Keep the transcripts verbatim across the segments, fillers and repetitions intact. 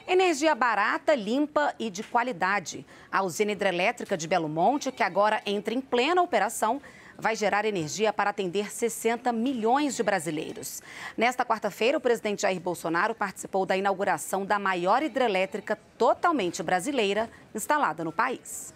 Energia barata, limpa e de qualidade. A usina hidrelétrica de Belo Monte, que agora entra em plena operação, vai gerar energia para atender sessenta milhões de brasileiros. Nesta quarta-feira, o presidente Jair Bolsonaro participou da inauguração da maior hidrelétrica totalmente brasileira instalada no país.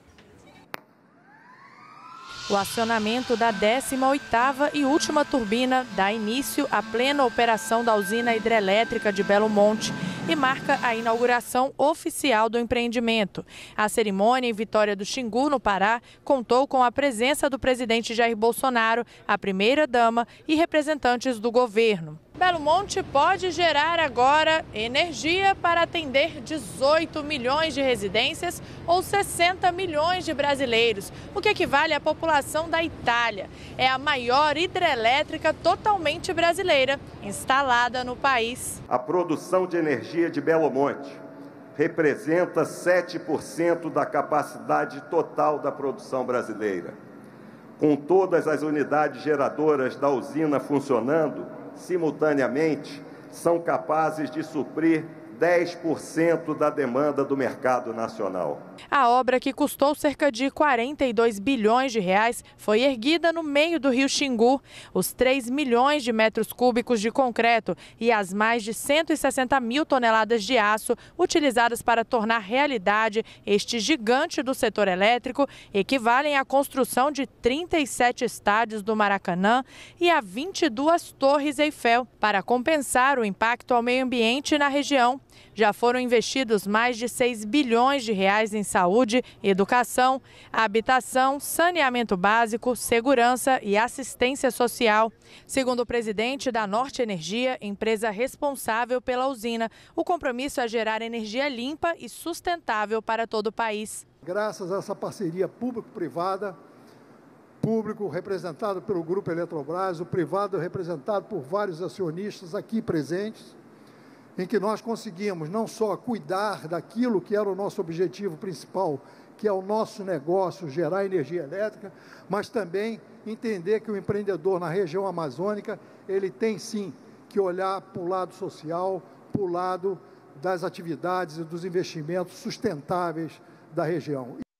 O acionamento da décima oitava e última turbina dá início à plena operação da usina hidrelétrica de Belo Monte e marca a inauguração oficial do empreendimento. A cerimônia em Vitória do Xingu, no Pará, contou com a presença do presidente Jair Bolsonaro, a primeira-dama e representantes do governo. Belo Monte pode gerar agora energia para atender dezoito milhões de residências ou sessenta milhões de brasileiros, o que equivale à população da Itália. É a maior hidrelétrica totalmente brasileira instalada no país. A produção de energia de Belo Monte representa sete por cento da capacidade total da produção brasileira. Com todas as unidades geradoras da usina funcionando, simultaneamente, são capazes de suprir dez por cento da demanda do mercado nacional. A obra, que custou cerca de quarenta e dois bilhões de reais, foi erguida no meio do rio Xingu. Os três milhões de metros cúbicos de concreto e as mais de cento e sessenta mil toneladas de aço utilizadas para tornar realidade este gigante do setor elétrico equivalem à construção de trinta e sete estádios do Maracanã e a vinte e duas torres Eiffel, para compensar o impacto ao meio ambiente na região. Já foram investidos mais de seis bilhões de reais em saúde, educação, habitação, saneamento básico, segurança e assistência social. Segundo o presidente da Norte Energia, empresa responsável pela usina, o compromisso é gerar energia limpa e sustentável para todo o país. Graças a essa parceria público-privada, público representado pelo Grupo Eletrobras, o privado representado por vários acionistas aqui presentes, em que nós conseguimos não só cuidar daquilo que era o nosso objetivo principal, que é o nosso negócio, gerar energia elétrica, mas também entender que o empreendedor na região amazônica, ele tem sim que olhar para o lado social, para o lado das atividades e dos investimentos sustentáveis da região.